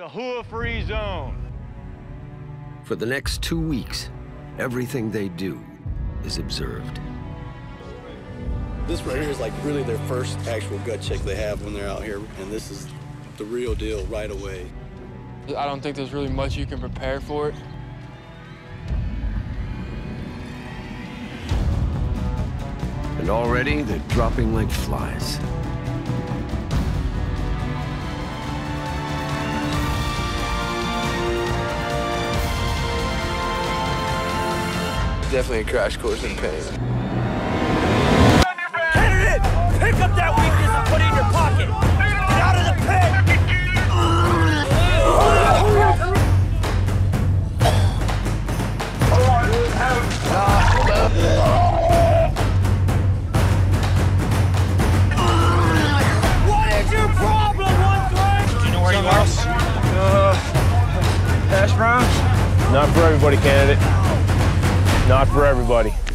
a hua-free zone. For the next 2 weeks, everything they do is observed. This right here is like really their first actual gut check they have when they're out here, and this is the real deal right away. I don't think there's really much you can prepare for it. And already they're dropping like flies. Definitely a crash course in pain. Candidate, pick up that weakness and put it in your pocket. Get out of the pit. What is your problem, 1-3? Do you know where you lost? Hash browns? Not for everybody, candidate. Not for everybody.